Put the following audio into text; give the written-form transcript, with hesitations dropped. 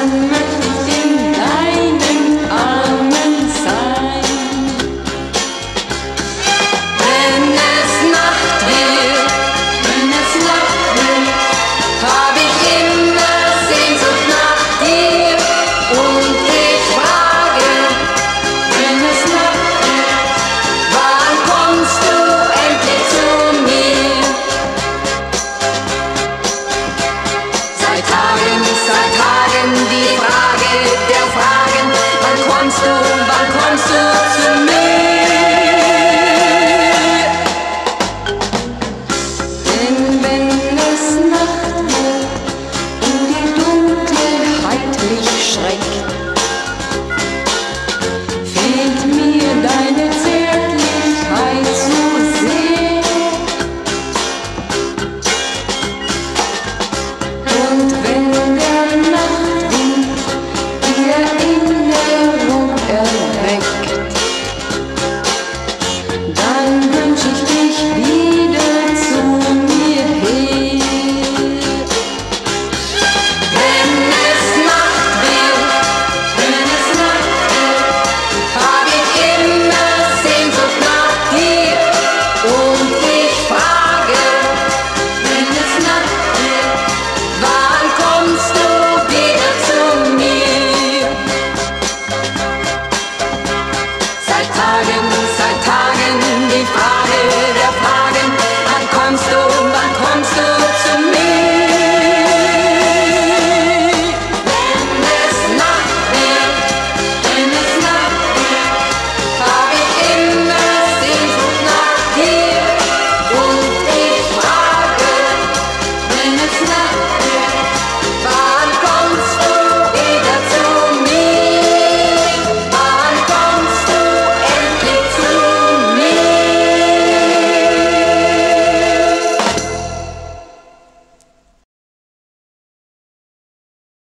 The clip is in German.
in deinen Armen sein. Wenn es Nacht wird, hab ich immer Sehnsucht nach dir. Und ich frage, wenn es Nacht wird, wann kommst du endlich zu mir? Seit Tagen die Frage